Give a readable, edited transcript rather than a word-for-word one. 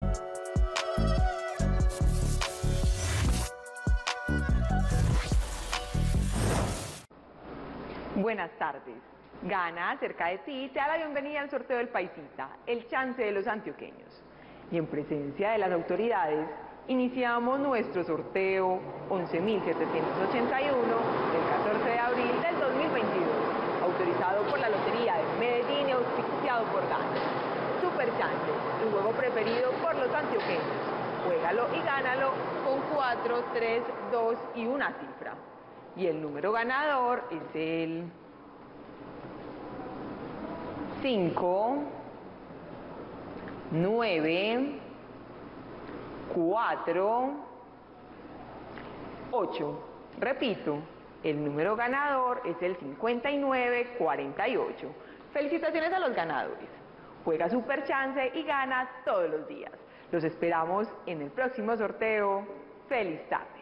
Buenas tardes. Gana cerca de ti te da la bienvenida al sorteo del Paisita, el chance de los antioqueños. Y en presencia de las autoridades, iniciamos nuestro sorteo 11.781 del 14 de abril del 2022, autorizado por la Lotería de Medellín y auspiciado por Gana. Super Chance, el juego preferido por los antioqueños. Juégalo y gánalo con 4, 3, 2 y una cifra. Y el número ganador es el 5, 9, 4, 8. Repito, el número ganador es el 5948. Felicitaciones a los ganadores. Juega Super Chance y gana todos los días. Los esperamos en el próximo sorteo. ¡Feliz tarde!